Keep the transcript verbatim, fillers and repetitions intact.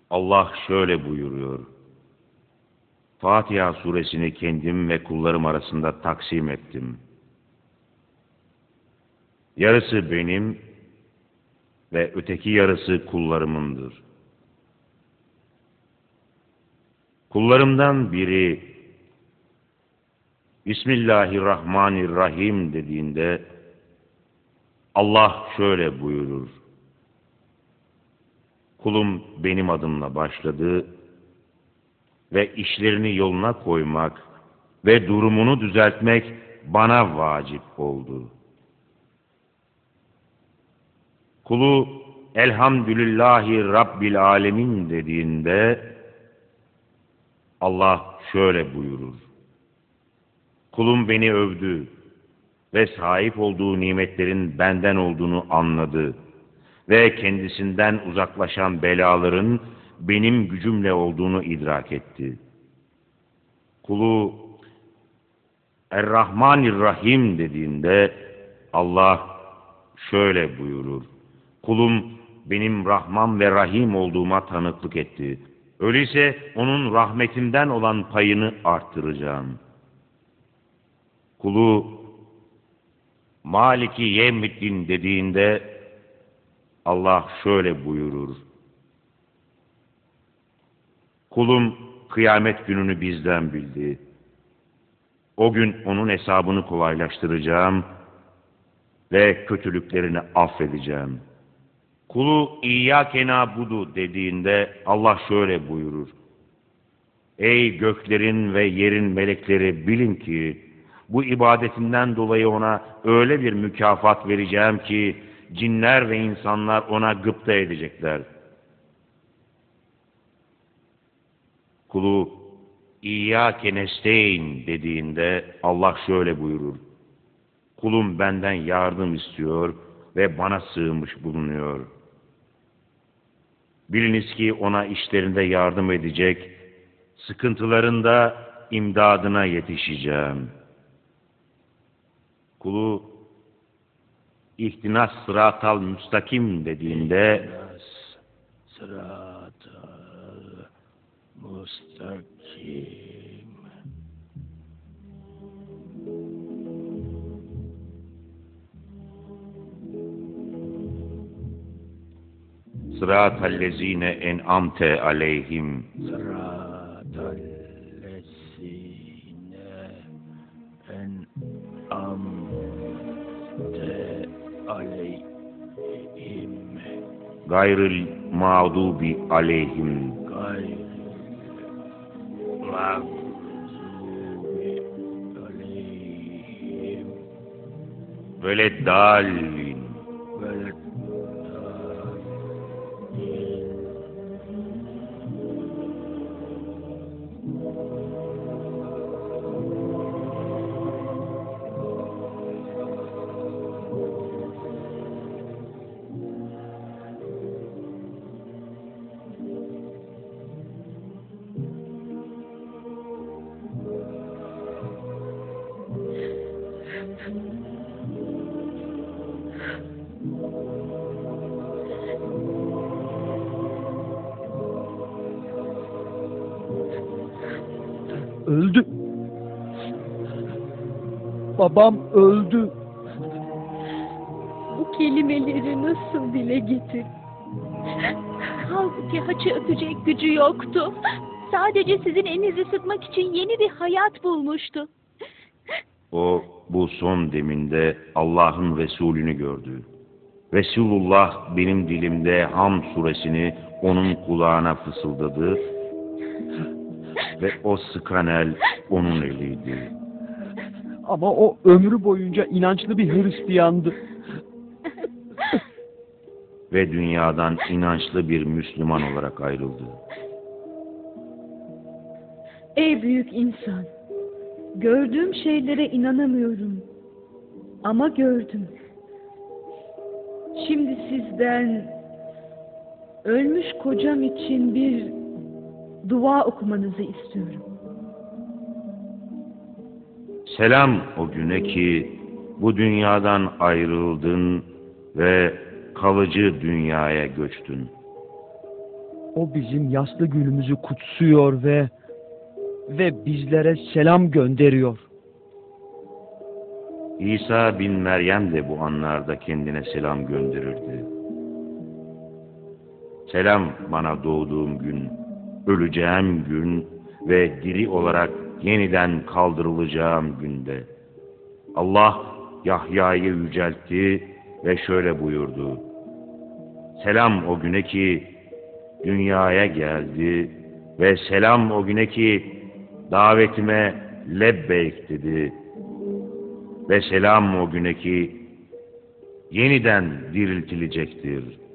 Allah şöyle buyuruyor. Fatiha suresini kendim ve kullarım arasında taksim ettim. Yarısı benim ve öteki yarısı kullarımındır. Kullarımdan biri Bismillahirrahmanirrahim dediğinde Allah şöyle buyurur. Kulum benim adımla başladı ve işlerini yoluna koymak ve durumunu düzeltmek bana vacip oldu. Kulu Elhamdülillahi Rabbil Alemin dediğinde Allah şöyle buyurur. Kulum beni övdü ve sahip olduğu nimetlerin benden olduğunu anladı ve kendisinden uzaklaşan belaların benim gücümle olduğunu idrak etti. Kulu Er-Rahmanir-Rahim dediğinde Allah şöyle buyurur. Kulum benim Rahman ve Rahim olduğuma tanıklık etti. Öyleyse onun rahmetimden olan payını arttıracağım. Kulu Maliki Yevmiddin dediğinde Allah şöyle buyurur. Kulum kıyamet gününü bizden bildi. O gün onun hesabını kolaylaştıracağım ve kötülüklerini affedeceğim. Kulu İyyâke na'budu dediğinde Allah şöyle buyurur. Ey göklerin ve yerin melekleri bilin ki bu ibadetinden dolayı ona öyle bir mükafat vereceğim ki cinler ve insanlar ona gıpta edecekler. Kulu İyyâke nesteyn dediğinde Allah şöyle buyurur. Kulum benden yardım istiyor ve bana sığınmış bulunuyor. Biliniz ki ona işlerinde yardım edecek, sıkıntılarında imdadına yetişeceğim. Kulu İhtinas sıratal müstakim dediğinde sıratal müstakim Sıratallezine en'amte aleyhim sıratallezine en'amte aleyhim gayril mağdubi aleyhim gayril mağdubi aleyhim veleddallin veleddallin Öldü. Babam öldü. Bu kelimeleri nasıl dile getir? Halbuki haçı öpecek gücü yoktu. Sadece sizin elinizi sıkmak için yeni bir hayat bulmuştu. O bu son deminde Allah'ın Resulünü gördü. Resulullah benim dilimde Ham suresini onun kulağına fısıldadı ve o sıkan el onun eliydi. Ama o ömrü boyunca inançlı bir Hristiyandı. Ve dünyadan inançlı bir Müslüman olarak ayrıldı. Ey büyük insan! Gördüğüm şeylere inanamıyorum. Ama gördüm. Şimdi sizden ölmüş kocam için bir dua okumanızı istiyorum. Selam o güne ki bu dünyadan ayrıldın ve kalıcı dünyaya göçtün. O bizim yaslı günümüzü kutsuyor ve ve bizlere selam gönderiyor. İsa bin Meryem de bu anlarda kendine selam gönderirdi. Selam bana doğduğum gün, öleceğim gün ve diri olarak yeniden kaldırılacağım günde. Allah Yahya'yı yüceltti ve şöyle buyurdu: Selam o güne ki dünyaya geldi ve selam o güne ki davetime lebbeyk dedi. Ve selam o güne ki yeniden diriltilecektir.